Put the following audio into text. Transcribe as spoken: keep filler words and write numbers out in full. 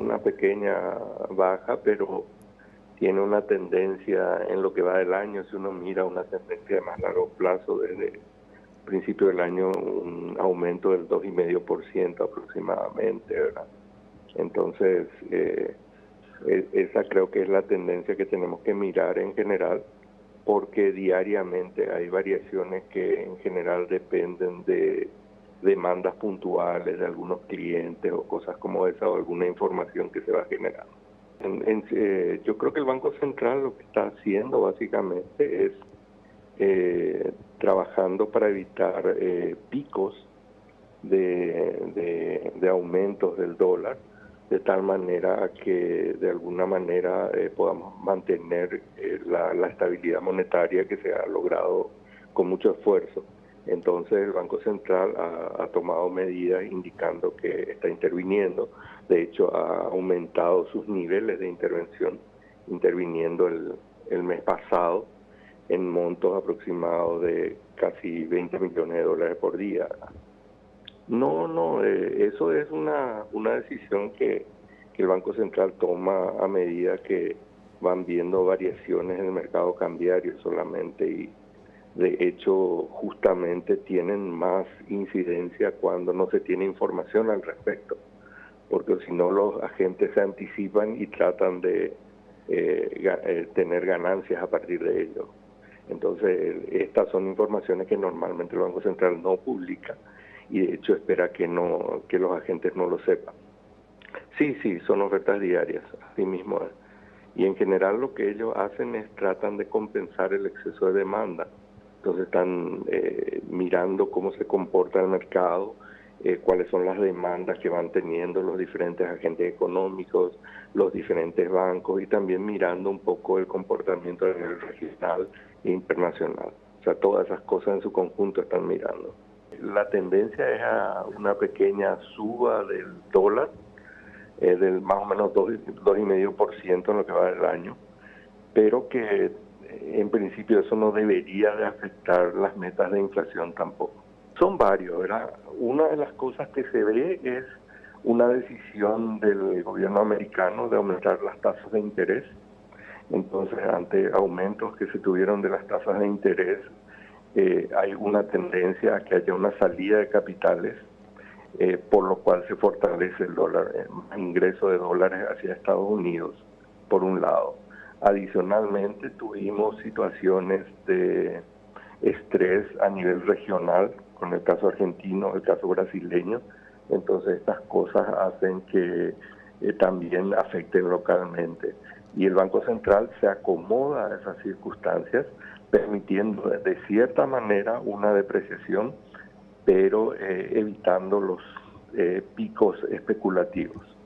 una pequeña baja, pero tiene una tendencia en lo que va del año. Si uno mira una tendencia de más largo plazo, desde principio del año un aumento del dos coma cinco por ciento aproximadamente, ¿verdad? Entonces, eh, esa creo que es la tendencia que tenemos que mirar en general, porque diariamente hay variaciones que en general dependen de demandas puntuales de algunos clientes o cosas como esa, o alguna información que se va generando. En, en, eh, yo creo que el Banco Central lo que está haciendo básicamente es eh, trabajando para evitar eh, picos de, de, de aumentos del dólar, de tal manera que de alguna manera eh, podamos mantener eh, la, la estabilidad monetaria que se ha logrado con mucho esfuerzo. Entonces el Banco Central ha, ha tomado medidas indicando que está interviniendo. De hecho, ha aumentado sus niveles de intervención, interviniendo el, el mes pasado en montos aproximados de casi veinte millones de dólares por día. No, no, eh, eso es una, una decisión que, que el Banco Central toma a medida que van viendo variaciones en el mercado cambiario solamente, y de hecho justamente tienen más incidencia cuando no se tiene información al respecto, porque si no los agentes se anticipan y tratan de eh, ga, eh, tener ganancias a partir de ello. Entonces, estas son informaciones que normalmente el Banco Central no publica, y de hecho espera que no que los agentes no lo sepan. Sí, sí, son ofertas diarias, así mismo es. Y en general lo que ellos hacen es tratan de compensar el exceso de demanda. Entonces están eh, mirando cómo se comporta el mercado, eh, cuáles son las demandas que van teniendo los diferentes agentes económicos, los diferentes bancos, y también mirando un poco el comportamiento a nivel regional e internacional. O sea, todas esas cosas en su conjunto están mirando. La tendencia es a una pequeña suba del dólar, eh, del más o menos dos coma cinco por ciento en lo que va del año, pero que en principio eso no debería de afectar las metas de inflación tampoco. Son varios, ¿verdad? Una de las cosas que se ve es una decisión del gobierno americano de aumentar las tasas de interés. Entonces, ante aumentos que se tuvieron de las tasas de interés, eh, hay una tendencia a que haya una salida de capitales, eh, por lo cual se fortalece el dólar, eh, ingreso de dólares hacia Estados Unidos, por un lado. Adicionalmente, tuvimos situaciones de estrés a nivel regional, con el caso argentino, el caso brasileño. Entonces, estas cosas hacen que eh, también afecten localmente. Y el Banco Central se acomoda a esas circunstancias, permitiendo de cierta manera una depreciación, pero eh, evitando los eh, picos especulativos.